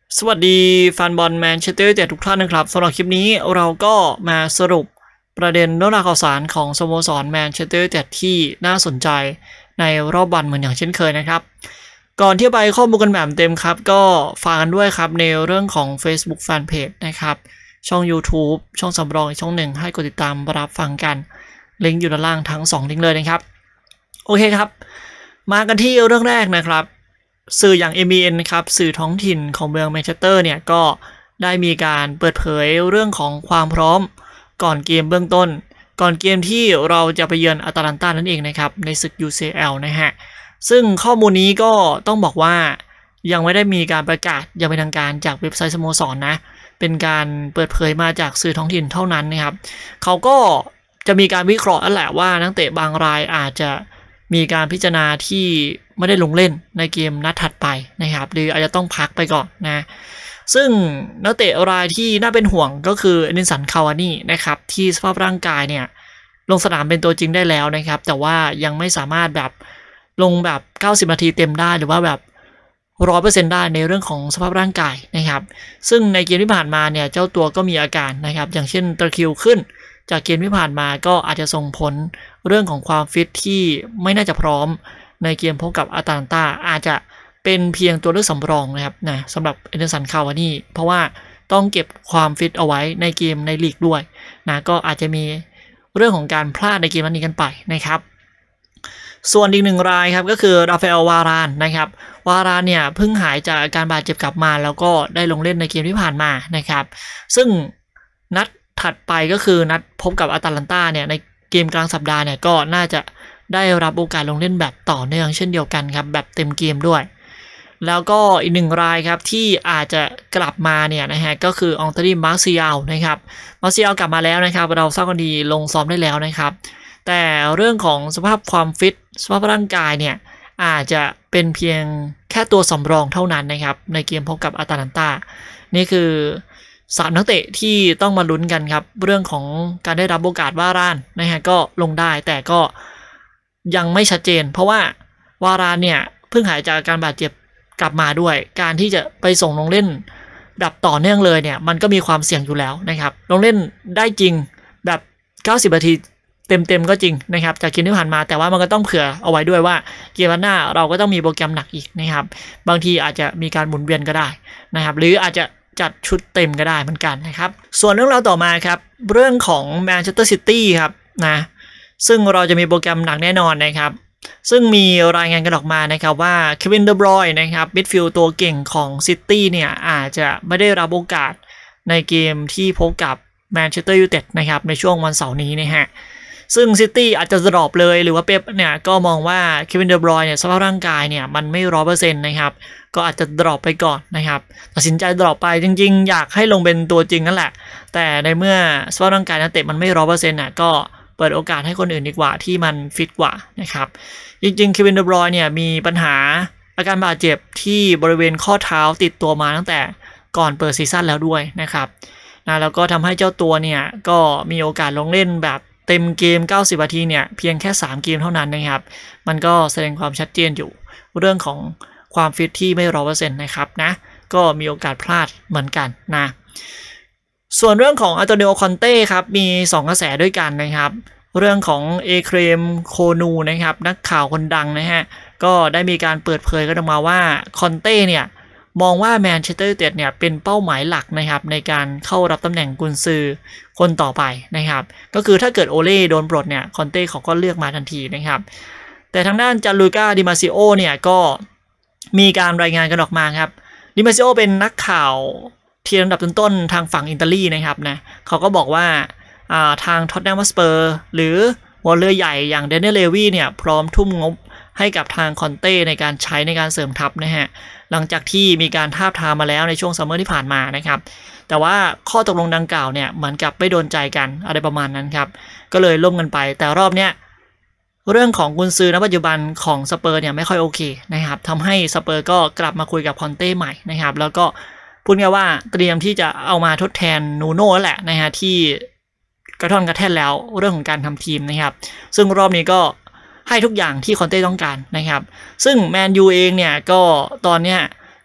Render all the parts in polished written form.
สวัสดีแฟนบอลแมนเชสเตอร์ยูไนเต็ดทุกท่านนะครับสำหรับคลิปนี้เราก็มาสรุปประเด็นเรื่องราวข่าวสารของสโมสรแมนเชสเตอร์ยูไนเต็ดที่น่าสนใจในรอบวันเหมือนอย่างเช่นเคยนะครับก่อนที่ไปข้อมูลกันแบบเต็มครับก็ฝากกันด้วยครับในเรื่องของ Facebook Fanpage นะครับช่อง YouTube ช่องสำรองอีกช่องหนึ่งให้กดติดตามรับฟังกันลิงก์อยู่ด้านล่างทั้ง2ลิงก์เลยนะครับโอเคครับมากันที่เรื่องแรกนะครับสื่ออย่าง MBN ครับสื่อท้องถิ่นของเมืองแมนเชสเตอร์เนี่ยก็ได้มีการเปิดเผยเรื่องของความพร้อมก่อนเกมเบื้องต้นก่อนเกมที่เราจะไปเยือนอาตาลันตานั่นเองนะครับในศึก UCL นะฮะซึ่งข้อมูลนี้ก็ต้องบอกว่ายังไม่ได้มีการประกาศอย่างเป็นทางการจากเว็บไซต์สโมสรนะเป็นการเปิดเผยมาจากสื่อท้องถิ่นเท่านั้นนะครับเขาก็จะมีการวิเคราะห์นั่นแหละว่านักเตะบางรายอาจจะมีการพิจารณาที่ไม่ได้ลงเล่นในเกมนัดถัดไปนะครับหรืออาจจะต้องพักไปก่อนนะซึ่งนักเตะรายที่น่าเป็นห่วงก็คือเอดินสันคาวานี่นะครับที่สภาพร่างกายเนี่ยลงสนามเป็นตัวจริงได้แล้วนะครับแต่ว่ายังไม่สามารถแบบลงแบบ90นาทีเต็มได้หรือว่าแบบ100%ได้ในเรื่องของสภาพร่างกายนะครับซึ่งในเกมที่ผ่านมาเนี่ยเจ้าตัวก็มีอาการนะครับอย่างเช่นตะคริวขึ้นจากเกมที่ผ่านมาก็อาจจะส่งผลเรื่องของความฟิตที่ไม่น่าจะพร้อมในเกมพบกับอาตาลันตาอาจจะเป็นเพียงตัวเลือกสำรองนะครับนะสำหรับเอเดนสันคาวานี่เพราะว่าต้องเก็บความฟิตเอาไว้ในเกมในลีกด้วยนะก็อาจจะมีเรื่องของการพลาดในเกมนี้กันไปนะครับส่วนอีกหนึ่งรายครับก็คือราฟาเอลวารานนะครับวารานเนี่ยเพิ่งหายจากอาการบาดเจ็บกลับมาแล้วก็ได้ลงเล่นในเกมที่ผ่านมานะครับซึ่งนัดถัดไปก็คือนัดพบกับอาตาลันตาเนี่ยในเกมกลางสัปดาห์เนี่ยก็น่าจะได้รับโอกาสลงเล่นแบบต่อเนื่องเช่นเดียวกันครับแบบเต็มเกมด้วยแล้วก็อีกหนึ่งรายครับที่อาจจะกลับมาเนี่ยนะฮะก็คือองตรีมาร์ซิอัลนะครับมาร์ซิอัลกลับมาแล้วนะครับเราทราบกันดีลงซ้อมได้แล้วนะครับแต่เรื่องของสภาพความฟิตสภาพร่างกายเนี่ยอาจจะเป็นเพียงแค่ตัวสำรองเท่านั้นนะครับในเกมพบกับอาตาลันตานี่คือ3นักเตะที่ต้องมาลุ้นกันครับเรื่องของการได้รับโอกาสวารานนะฮะก็ลงได้แต่ก็ยังไม่ชัดเจนเพราะว่าวารานเนี่ยเพิ่งหายจากการบาดเจ็บกลับมาด้วยการที่จะไปส่งลงเล่นแบบต่อเนื่องเลยเนี่ยมันก็มีความเสี่ยงอยู่แล้วนะครับลงเล่นได้จริงแบบ90นาทีเต็มก็จริงนะครับจากเกมที่ผ่านมาแต่ว่ามันก็ต้องเผื่อเอาไว้ด้วยว่าเกมหน้าเราก็ต้องมีโปรแกรมหนักอีกนะครับบางทีอาจจะมีการหมุนเวียนก็ได้นะครับหรืออาจจะจัดชุดเต็มก็ได้เหมือนกันนะครับส่วนเรื่องราวต่อมาครับเรื่องของแมนเชสเตอร์ซิตี้ครับนะซึ่งเราจะมีโปรแกรมหนักแน่นอนนะครับซึ่งมีรายงานกันออกมานะครับว่าเควินเดอบรอยน์นะครับมิดฟิลด์ตัวเก่งของซิตี้เนี่ยอาจจะไม่ได้รับโอกาสในเกมที่พบกับแมนเชสเตอร์ยูไนเต็ดนะครับในช่วงวันเสาร์นี้นะฮะซึ่งซิตี้อาจจะดรอปเลยหรือว่าเป๊ปเนี่ยก็มองว่าเควินเดอบรอยน์เนี่ยสภาพร่างกายเนี่ยมันไม่ 100% นะครับก็อาจจะดรอปไปก่อนนะครับตัดสินใจดรอปไปจริงๆอยากให้ลงเป็นตัวจริงนั่นแหละแต่ในเมื่อสภาพร่างกายนักเตะมันไม่ 100% น่ะก็เปิดโอกาสให้คนอื่นดีกว่าที่มันฟิตกว่านะครับจริงๆเควินเดอบรอยน์เนี่ยมีปัญหาอาการบาดเจ็บที่บริเวณข้อเท้าติดตัวมาตั้งแต่ก่อนเปิดซีซั่นแล้วด้วยนะครับแล้วก็ทำให้เจ้าตัวเนี่ยก็มีโอกาสลงเล่นแบบเต็มเกม90นาทีเนี่ยเพียงแค่3เกมเท่านั้นนะครับมันก็แสดงความชัดเจนอยู่เรื่องของความฟิตที่ไม่ 100% นะครับนะก็มีโอกาสพลาดเหมือนกันนะส่วนเรื่องของอันโตนิโอ คอนเต้ครับมี2กระแสด้วยกันนะครับเรื่องของเอเครมโคนูนะครับนักข่าวคนดังนะฮะก็ได้มีการเปิดเผยกันออกมาว่าคอนเต้เนี่ยมองว่าแมนเชสเตอร์ยูไนเต็ดเนี่ยเป็นเป้าหมายหลักนะครับในการเข้ารับตำแหน่งกุนซือคนต่อไปนะครับก็คือถ้าเกิดโอเล่โดนปลดเนี่ยคอนเต้เขาก็เลือกมาทันทีนะครับแต่ทางด้านจานลูก้าดิมาซิโอเนี่ยก็มีการรายงานกันออกมาครับดิมาซิโอเป็นนักข่าวที่ระดับต้นๆทางฝั่งอิตาลีนะครับนะเขาก็บอกว่าทางท็อตแนม ฮอตสเปอร์หรือหัวเรือใหญ่อย่างเดนเนล เลวีเนี่ยพร้อมทุ่มงบให้กับทางคอนเต้ในการใช้ในการเสริมทัพนะฮะหลังจากที่มีการทาบทามมาแล้วในช่วงซัมเมอร์ที่ผ่านมานะครับแต่ว่าข้อตกลงดังกล่าวเนี่ยเหมือนกับไม่โดนใจกันอะไรประมาณนั้นครับก็เลยล่มกันไปแต่รอบเนี้ยเรื่องของกุนซือณปัจจุบันของสเปอร์เนี่ยไม่ค่อยโอเคนะครับทำให้สเปอร์ก็กลับมาคุยกับคอนเต้ใหม่นะครับแล้วก็พูดง่ายว่าเตรียมที่จะเอามาทดแทนนูโน่แหละนะฮะที่กระท่อนกระแท่นแล้วเรื่องของการทำทีมนะครับซึ่งรอบนี้ก็ให้ทุกอย่างที่คอนเต้ต้องการนะครับซึ่งแมนยูเองเนี่ยก็ตอนเนี้ย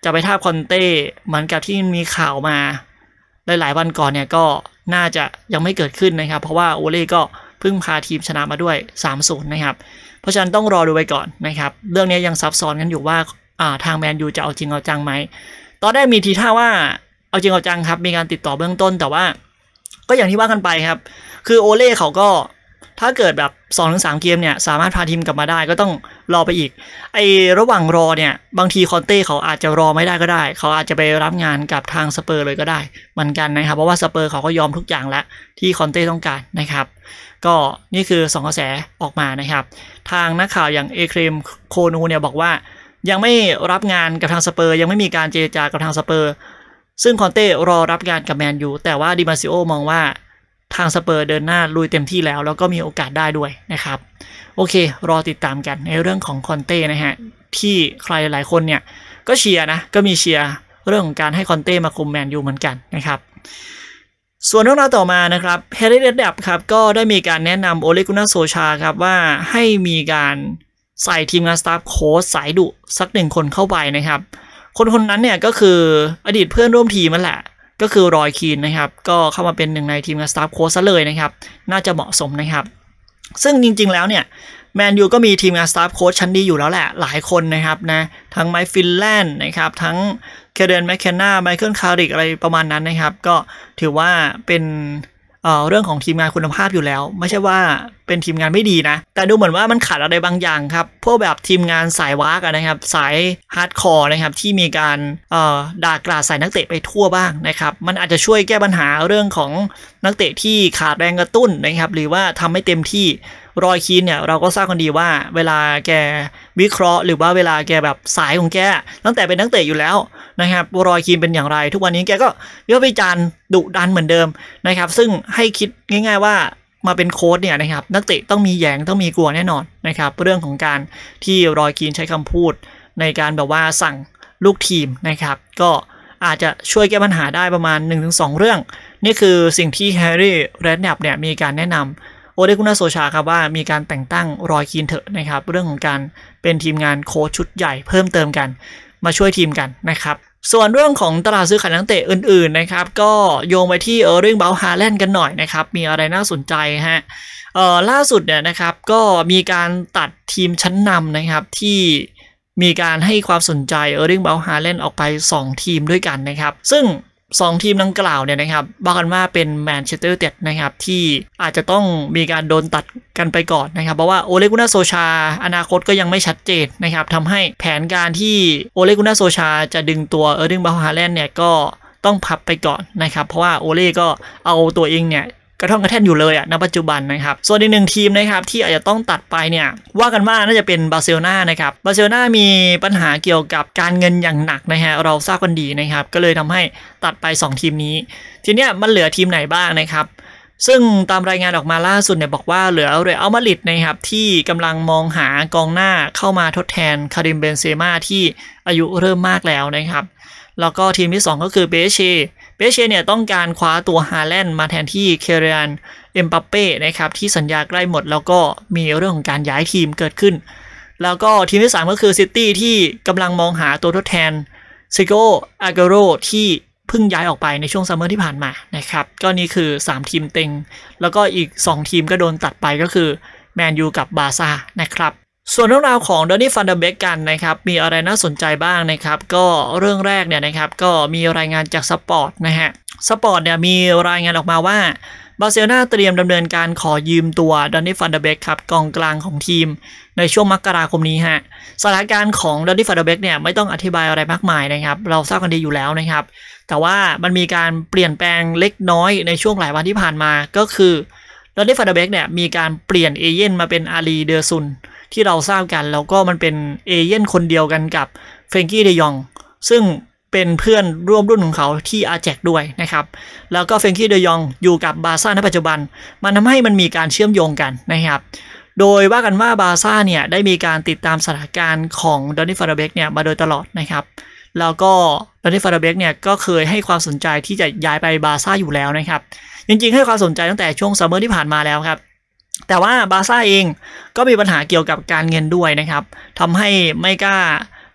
จะไปทาบคอนเต้เหมือนกับที่มีข่าวมาหลายๆวันก่อนเนี่ยก็น่าจะยังไม่เกิดขึ้นนะครับเพราะว่าโอเล่ก็เพิ่งพาทีมชนะมาด้วย 3-0 นะครับเพราะฉะนั้นต้องรอดูไปก่อนนะครับเรื่องนี้ยังซับซ้อนกันอยู่ว่าทางแมนยูจะเอาจริงเอาจังไหมตอนแรกมีทีท่าว่าเอาจริงเอาจังครับมีการติดต่อเบื้องต้นแต่ว่าก็อย่างที่ว่ากันไปครับคือโอเล่เขาก็ถ้าเกิดแบบ 2-3 เกมเนี่ยสามารถพาทีมกลับมาได้ก็ต้องรอไปอีกระหว่างรอเนี่ยบางทีคอนเต้เขาอาจจะรอไม่ได้ก็ได้เขาอาจจะไปรับงานกับทางสเปอร์เลยก็ได้เหมือนกันนะครับเพราะว่าสเปอร์เขาก็ยอมทุกอย่างแล้วที่คอนเต้ต้องการนะครับก็นี่คือ2กระแสออกมานะครับทางนักข่าวอย่างเอเครมโคนูเนี่ยบอกว่ายังไม่รับงานกับทางสเปอร์ยังไม่มีการเจรจากับทางสเปอร์ซึ่งคอนเต้รอรับงานกับแมนยูแต่ว่าดิมาซิโอมองว่าทางสเปอร์เดินหน้าลุยเต็มที่แล้วก็มีโอกาสได้ด้วยนะครับโอเครอติดตามกันในเรื่องของคอนเต้นะฮะที่ใครหลายคนเนี่ยก็เชียร์นะก็มีเชียร์เรื่องของการให้คอนเต้มาคุมแมนยูเหมือนกันนะครับส่วนเรื่องราวต่อมานะครับเฮเรเดดับครับก็ได้มีการแนะนำโอเลกุน่าโซชาครับว่าให้มีการใส่ทีมงานสตาฟโค้ชสายดุสัก1คนเข้าไปนะครับคนนั้นเนี่ยก็คืออดีตเพื่อนร่วมทีมนั่นแหละก็คือรอยคีนนะครับก็เข้ามาเป็นหนึ่งในทีมงานสตาฟโค้ชซะเลยนะครับน่าจะเหมาะสมนะครับซึ่งจริงๆแล้วเนี่ยแมนยูก็มีทีมงานสตาฟโค้ชชั้นดีอยู่แล้วแหละหลายคนนะครับนะทั้งไมค์ฟินแลนด์นะครับทั้งเคเดนแมคเคนนาไมเคิลคาริกอะไรประมาณนั้นนะครับก็ถือว่าเป็นเรื่องของทีมงานคุณภาพอยู่แล้วไม่ใช่ว่าเป็นทีมงานไม่ดีนะแต่ดูเหมือนว่ามันขาดอะไรบางอย่างครับพวกแบบทีมงานสายวากนะครับสายฮาร์ดคอร์นะครับที่มีการด่ากราดใส่นักเตะไปทั่วบ้างนะครับมันอาจจะช่วยแก้ปัญหาเรื่องของนักเตะที่ขาดแรงกระตุ้นนะครับหรือว่าทำไม่เต็มที่รอยคีนเนี่ยเราก็ทราบกันดีว่าเวลาแกวิเคราะห์หรือว่าเวลาแกแบบสายของแกตั้งแต่เป็นนักเตะอยู่แล้วนะครับรอยคีนเป็นอย่างไรทุกวันนี้แกก็วิพากษ์วิจารณ์ดุดันเหมือนเดิมนะครับซึ่งให้คิดง่ายๆว่ามาเป็นโค้ชเนี่ยนะครับนักเตะต้องมีแยงต้องมีกลัวแน่นอนนะครับเรื่องของการที่รอยคีนใช้คำพูดในการแบบว่าสั่งลูกทีมนะครับก็อาจจะช่วยแก้ปัญหาได้ประมาณ 1-2 เรื่องนี่คือสิ่งที่แฮร์รี่เรดแนปเนี่ยมีการแนะนำโอเลกุน่าโซชาครับว่ามีการแต่งตั้งรอยคีนเถอะนะครับเรื่องของการเป็นทีมงานโค้ชชุดใหญ่เพิ่มเติมกันมาช่วยทีมกันนะครับส่วนเรื่องของตลาดซื้อขายนักเตะอื่นๆนะครับก็โยงไปที่ริงเบลฮาแลนด์กันหน่อยนะครับมีอะไรน่าสนใจฮะล่าสุดเนี่ยนะครับก็มีการตัดทีมชั้นนำนะครับที่มีการให้ความสนใจริงเบลฮาแลนด์ออกไป2ทีมด้วยกันนะครับซึ่ง2ทีมดังกล่าวเนี่ยนะครับว่ากันว่าเป็นแมนเชสเตอร์ยูไนเต็ดนะครับที่อาจจะต้องมีการโดนตัดกันไปก่อนนะครับเพราะว่าโอเลกุน่าโซชาอนาคตก็ยังไม่ชัดเจนนะครับทำให้แผนการที่โอเลกุน่าโซชาจะดึงตัวริงเบลฮาแลนด์เนี่ยก็ต้องพับไปก่อนนะครับเพราะว่าโอเล่ก็เอาตัวเองเนี่ยกระท่อนกระแท่นอยู่เลยณปัจจุบันนะครับส่วนอีกหนึ่งทีมนะครับที่อาจจะต้องตัดไปเนี่ยว่ากันว่าน่าจะเป็นบาร์เซโลนานะครับบาร์เซโลนามีปัญหาเกี่ยวกับการเงินอย่างหนักนะฮะเราทราบกันดีนะครับก็เลยทำให้ตัดไป2ทีมนี้ทีเนี้ยมันเหลือทีมไหนบ้างนะครับซึ่งตามรายงานออกมาล่าสุดเนี่ยบอกว่าเหลือเรอัลมาดริดนะครับที่กำลังมองหากองหน้าเข้ามาทดแทนคาริมเบนเซม่าที่อายุเริ่มมากแล้วนะครับแล้วก็ทีมที่2ก็คือเปเชเนี่ยต้องการคว้าตัวฮาแลนด์มาแทนที่เคเรียนเอ็มบัปเป้นะครับที่สัญญาใกล้หมดแล้วก็มีเรื่องของการย้ายทีมเกิดขึ้นแล้วก็ทีมที่3ก็คือซิตี้ที่กำลังมองหาตัวทดแทนซิโกอาเกโรที่เพิ่งย้ายออกไปในช่วงซัมเมอร์ที่ผ่านมานะครับก็นี่คือ3ทีมเต็งแล้วก็อีก2ทีมก็โดนตัดไปก็คือแมนยูกับบาร์ซ่านะครับส่วนเรื่องราวของดอนนี่ฟันเดอร์เบกกันนะครับมีอะไรน่าสนใจบ้างนะครับก็เรื่องแรกเนี่ยนะครับก็มีรายงานจากสปอร์ตนะฮะสปอร์ตเนี่ยมีรายงานออกมาว่าบาร์เซโลนาเตรียมดำเนินการขอยืมตัวดอนนี่ฟันเดอร์เบกครับกองกลางของทีมในช่วงมกราคมนี้ฮะสถานการณ์ของดอนนี่ฟันเดอร์เบกเนี่ยไม่ต้องอธิบายอะไรมากมายนะครับเราทราบกันดีอยู่แล้วนะครับแต่ว่ามันมีการเปลี่ยนแปลงเล็กน้อยในช่วงหลายวันที่ผ่านมาก็คือดอนนี่ฟันเดอร์เบกเนี่ยมีการเปลี่ยนเอเย่นมาเป็นอาลีเดอซุนที่เราทราบกันแล้วก็มันเป็นเอเย่นคนเดียวกันกับเฟรงกี้เดยองซึ่งเป็นเพื่อนร่วมรุ่นของเขาที่อาแจกด้วยนะครับแล้วก็เฟรงกี้เดยองอยู่กับบาร์ซ่าในปัจจุบันมันทำให้มันมีการเชื่อมโยงกันนะครับโดยว่ากันว่าบาร์ซ่าเนี่ยได้มีการติดตามสถานการณ์ของดอนนี่ฟันเดอร์เบกเนี่ยมาโดยตลอดนะครับแล้วก็ดอนนี่ฟันเดอร์เบกเนี่ยก็เคยให้ความสนใจที่จะย้ายไปบาร์ซ่าอยู่แล้วนะครับจริงๆให้ความสนใจตั้งแต่ช่วงซัมเมอร์ที่ผ่านมาแล้วครับแต่ว่าบาร์ซ่าเองก็มีปัญหาเกี่ยวกับการเงินด้วยนะครับทำให้ไม่กล้า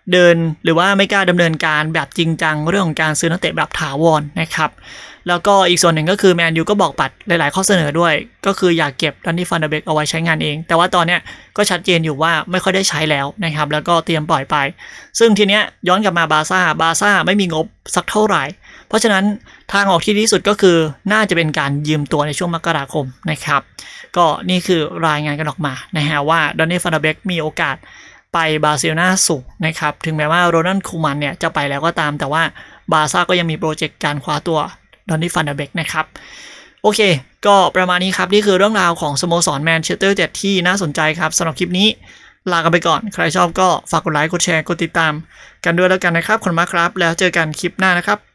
เดินหรือว่าไม่กล้าดำเนินการแบบจริงจังเรื่องของการซื้อนักเตะแบบถาวรนะครับแล้วก็อีกส่วนหนึ่งก็คือแมนยูก็บอกปัดหลายๆข้อเสนอด้วยก็คืออยากเก็บดันนี่ฟันเดอร์เบกเอาไว้ใช้งานเองแต่ว่าตอนเนี้ยก็ชัดเจนอยู่ว่าไม่ค่อยได้ใช้แล้วนะครับแล้วก็เตรียมปล่อยไปซึ่งทีเนี้ยย้อนกลับมาบาซ่าไม่มีงบสักเท่าไหร่เพราะฉะนั้นทางออกที่ดีที่สุดก็คือน่าจะเป็นการยืมตัวในช่วงมกราคมนะครับก็นี่คือรายงานกันออกมานะฮะว่าดันนี่ฟันเดอร์เบกมีโอกาสไปบาร์เซโลนาสูงนะครับถึงแม้ว่าโรนัลด์คูมันเนี่ยจะไปแล้วก็ตามแต่ว่าบาร์ซ่าก็ยังมีโปรเจกต์การคว้าตัวดอนนี่ฟันเดอร์เบกนะครับโอเคก็ประมาณนี้ครับนี่คือเรื่องราวของสโมสรแมนเชสเตอร์ยูไนเต็ดที่น่าสนใจครับสำหรับคลิปนี้ลากันไปก่อนใครชอบก็ฝากกดไลค์กดแชร์กดติดตามกันด้วยแล้วกันนะครับขอบคุณมากครับแล้วเจอกันคลิปหน้านะครับ